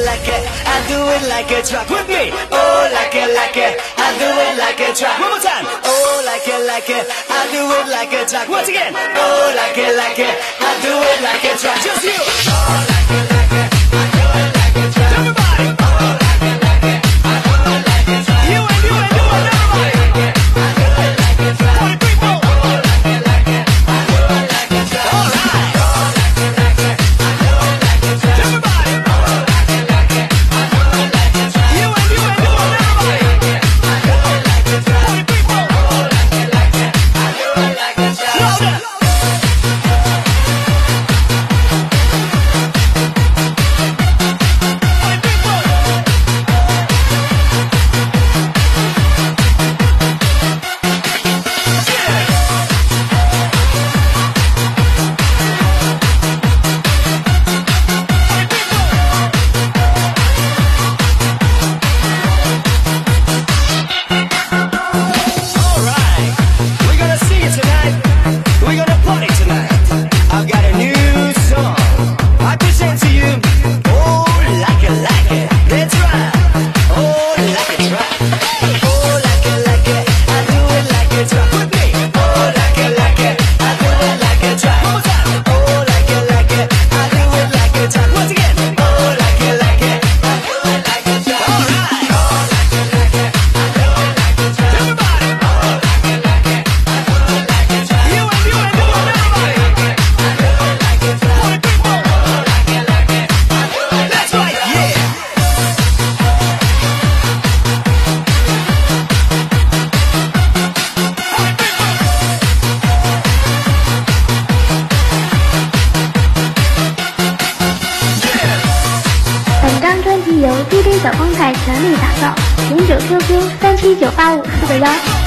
like it, I do it like a track with me. Oh, like it, I do it like a track. One more time. Oh, like it, I do it like a track. Once again. Oh, like it, I do it like a track. Just you. Oh, like it, I do it like a track. Everybody. Oh, like it, I do it like a track. You and everybody. I do it like a track. 40 people. Oh, like it, I do it like a track. All right. Oh, like it, I do it like a track. Everybody. Oh, like it, I do it like a track. You and everybody. I do it like a track. 40 people. Oh, like it, I do it like a track. Louder. 由 DJ 小光台全力打造，请者 QQ 3798541。